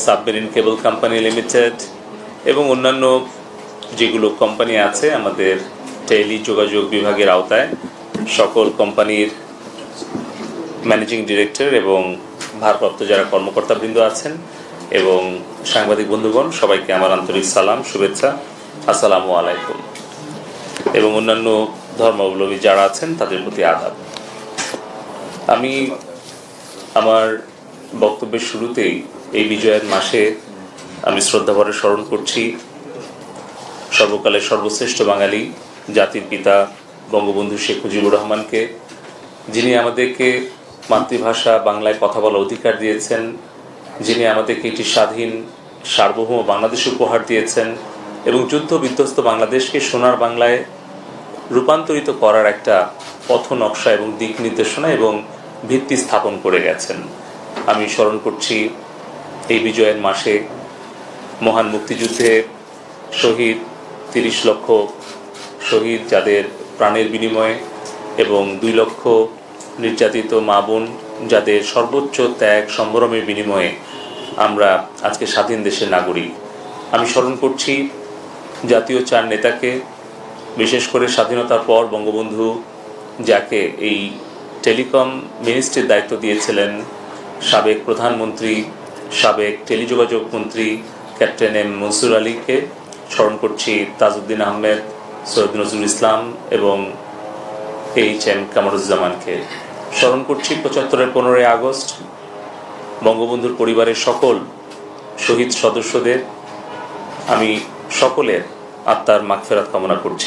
Submarine cable company limited এবং অন্যান্য যেগুলো কোম্পানি আছে আমাদের টেলি যোগাযোগ বিভাগের আওতায় সকল কোম্পানির ম্যানেজিং ডিরেক্টর এবং ভারপ্রাপ্ত যারা কর্মকর্তাবৃন্দ আছেন এবং সাংবাদিক বন্ধুগণ, সবাইকে আমার আন্তরিক সালাম, শুভেচ্ছা, আসসালামু আলাইকুম। এবং অন্যান্য ধর্মাবলম্বী যারা আছেন তাদের প্রতি আদাব। আমি আমার বক্তব্যের শুরুতেই এই বিজয়ের মাসে আমি শ্রদ্ধাভরে স্মরণ করছি সর্বকালের সর্বশ্রেষ্ঠ বাঙালি জাতির পিতা বঙ্গবন্ধু শেখ মুজিবুর রহমানকে, যিনি আমাদেরকে মাতৃভাষা বাংলায় কথা বলার অধিকার দিয়েছেন, যিনি আমাদেরকে একটি স্বাধীন সার্বভৌম বাংলাদেশ উপহার দিয়েছেন এবং যুদ্ধ বিধ্বস্ত বাংলাদেশকে সোনার বাংলায় রূপান্তরিত করার একটা পথ নকশা এবং দিক নির্দেশনা এবং ভিত্তি স্থাপন করে গেছেন। আমি স্মরণ করছি এই বিজয়ের মাসে মহান মুক্তিযুদ্ধে শহীদ ৩০ লক্ষ শহীদ, যাদের প্রাণের বিনিময়ে, এবং ২ লক্ষ নির্যাতিত মা বোন, যাদের সর্বোচ্চ ত্যাগ সম্ভ্রমের বিনিময়ে আমরা আজকে স্বাধীন দেশের নাগরিক। আমি স্মরণ করছি জাতীয় ৪ নেতাকে, বিশেষ করে স্বাধীনতার পর বঙ্গবন্ধু যাকে এই টেলিকম মিনিস্ট্রির দায়িত্ব দিয়েছিলেন, সাবেক প্রধানমন্ত্রী, সাবেক টেলিযোগাযোগ মন্ত্রী ক্যাপ্টেন এম মনসুর আলীকে। স্মরণ করছি তাজউদ্দিন আহমেদ, সৈয়দ নজরুল ইসলাম এবং এইচ.এম. কামরুজ্জামানকে। স্মরণ করছি ৭৫-এর ১৫ই আগস্ট বঙ্গবন্ধুর পরিবারের সকল শহীদ সদস্যদের। আমি সকলের আত্মার মাগফিরাত কামনা করছি।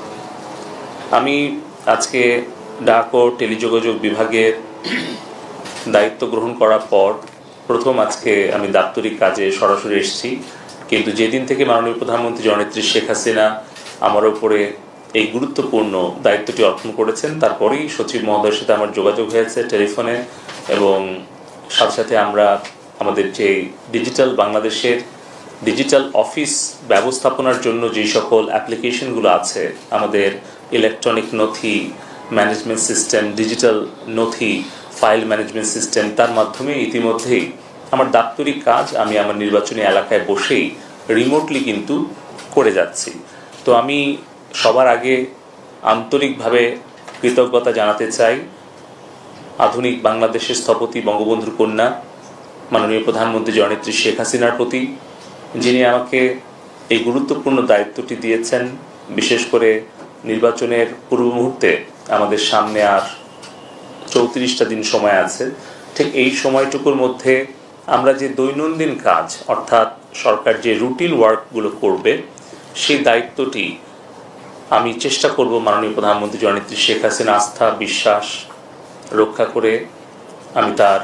আমি আজকে ডাক ও টেলিযোগাযোগ বিভাগের দায়িত্ব গ্রহণ করার পর প্রথম আজকে আমি দাপ্তরিক কাজে সরাসরি এসেছি, কিন্তু যেদিন থেকে মাননীয় প্রধানমন্ত্রী জননেত্রী শেখ হাসিনা আমার উপরে এই গুরুত্বপূর্ণ দায়িত্বটি অর্পণ করেছেন, তারপরেই সচিব মহোদয়ের সাথে আমার যোগাযোগ হয়েছে টেলিফোনে, এবং সাথে সাথে আমরা আমাদের যে ডিজিটাল বাংলাদেশের ডিজিটাল অফিস ব্যবস্থাপনার জন্য যে সকল অ্যাপ্লিকেশনগুলো আছে, আমাদের ইলেকট্রনিক নথি ম্যানেজমেন্ট সিস্টেম, ডিজিটাল নথি ফাইল ম্যানেজমেন্ট সিস্টেম, তার মাধ্যমে ইতিমধ্যেই আমার দাপ্তরিক কাজ আমি আমার নির্বাচনী এলাকায় বসেই রিমোটলি কিন্তু করে যাচ্ছি। তো আমি সবার আগে আন্তরিকভাবে কৃতজ্ঞতা জানাতে চাই আধুনিক বাংলাদেশের স্থপতি বঙ্গবন্ধুর কন্যা মাননীয় প্রধানমন্ত্রী জননেত্রী শেখ হাসিনার প্রতি, যিনি আমাকে এই গুরুত্বপূর্ণ দায়িত্বটি দিয়েছেন। বিশেষ করে নির্বাচনের পূর্ব মুহূর্তে আমাদের সামনে আর ৩৪টা দিন সময় আছে, ঠিক এই সময়টুকুর মধ্যে আমরা যে দৈনন্দিন কাজ, অর্থাৎ সরকার যে রুটিন ওয়ার্কগুলো করবে, সেই দায়িত্বটি আমি চেষ্টা করব মাননীয় প্রধানমন্ত্রী জননেত্রী শেখ হাসিনা আস্থা বিশ্বাস রক্ষা করে, আমি তার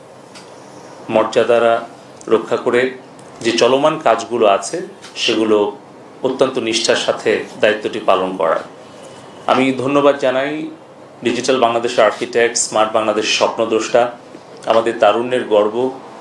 মর্যাদারা রক্ষা করে যে চলমান কাজগুলো আছে সেগুলো অত্যন্ত নিষ্ঠার সাথে দায়িত্বটি পালন করার। আমি ধন্যবাদ জানাই ডিজিটাল বাংলাদেশের আর্কিটেক্ট, স্মার্ট বাংলাদেশের স্বপ্নদ্রষ্টা, আমাদের তারুণ্যের গর্ব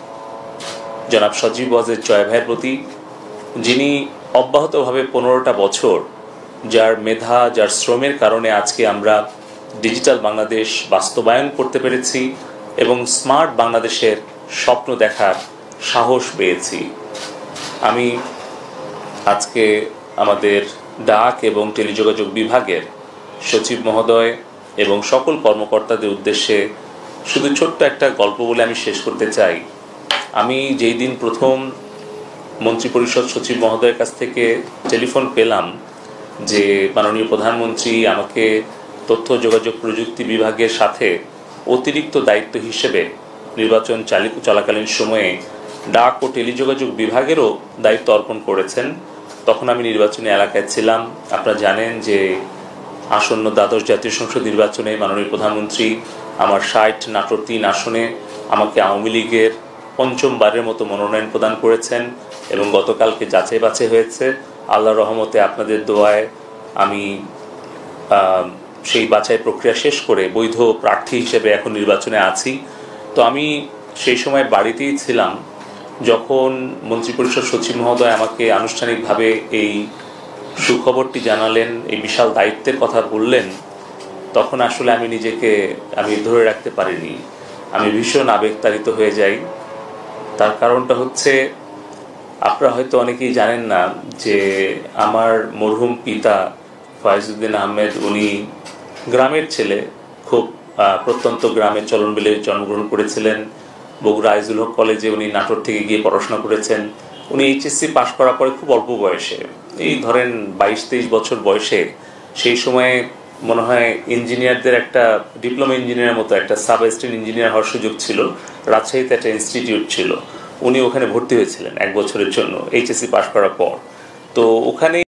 জনাব সজীব ওয়াজেদ জয় ভাইয়ের প্রতি, যিনি অব্যাহতভাবে 15টা বছর যার মেধা, যার শ্রমের কারণে আজকে আমরা ডিজিটাল বাংলাদেশ বাস্তবায়ন করতে পেরেছি এবং স্মার্ট বাংলাদেশের স্বপ্ন দেখার সাহস পেয়েছি। আমি আজকে আমাদের ডাক এবং টেলিযোগাযোগ বিভাগের সচিব মহোদয় এবং সকল কর্মকর্তাদের উদ্দেশ্যে শুধু ছোট্ট একটা গল্প বলে আমি শেষ করতে চাই। আমি যেই দিন প্রথম মন্ত্রিপরিষদ সচিব মহোদয়ের কাছ থেকে টেলিফোন পেলাম যে মাননীয় প্রধানমন্ত্রী আমাকে তথ্য যোগাযোগ প্রযুক্তি বিভাগের সাথে অতিরিক্ত দায়িত্ব হিসেবে নির্বাচন চলাকালীন সময়ে ডাক ও টেলিযোগাযোগ বিভাগেরও দায়িত্ব অর্পণ করেছেন, তখন আমি নির্বাচনী এলাকায় ছিলাম। আপনারা জানেন যে আসন্ন দ্বাদশ জাতীয় সংসদ নির্বাচনে মাননীয় প্রধানমন্ত্রী আমার ৬০ নাটোর ৩ আসনে আমাকে আওয়ামী লীগের পঞ্চমবারের মতো মনোনয়ন প্রদান করেছেন এবং গতকালকে যাচাই বাছাই হয়েছে। আল্লাহর রহমতে আপনাদের দোয়ায় আমি সেই বাছাই প্রক্রিয়া শেষ করে বৈধ প্রার্থী হিসেবে এখন নির্বাচনে আছি। তো আমি সেই সময় বাড়িতেই ছিলাম যখন মন্ত্রিপরিষদ সচিব মহোদয় আমাকে আনুষ্ঠানিকভাবে এই সুখবরটি জানালেন, এই বিশাল দায়িত্বের কথা বললেন, তখন আসলে আমি নিজেকে ধরে রাখতে পারিনি। আমি ভীষণ আবেগতাড়িত হয়ে যাই। তার কারণটা হচ্ছে আপনারা হয়তো অনেকেই জানেন না যে আমার মরহুম পিতা ফয়েজউদ্দিন আহমেদ উনি গ্রামের ছেলে, খুব প্রত্যন্ত গ্রামের চলনবিলে জন্মগ্রহণ করেছিলেন। বগুড়া আইজুল হক কলেজে উনি নাটোর থেকে গিয়ে পড়াশোনা করেছেন। উনি এইচএসসি পাশ করার পরে খুব অল্প বয়সে, এই ধরেন 22-23 বছর বয়সে, সেই সময়ে মনে হয় ইঞ্জিনিয়ারদের একটা ডিপ্লোমা ইঞ্জিনিয়ারের মতো একটা সাব অ্যাসিস্ট্যান্ট ইঞ্জিনিয়ার হওয়ার সুযোগ ছিল। রাজশাহীতে একটা ইনস্টিটিউট ছিল, উনি ওখানে ভর্তি হয়েছিলেন 1 বছরের জন্য এইচএসসি পাশ করার পর। তো ওখানে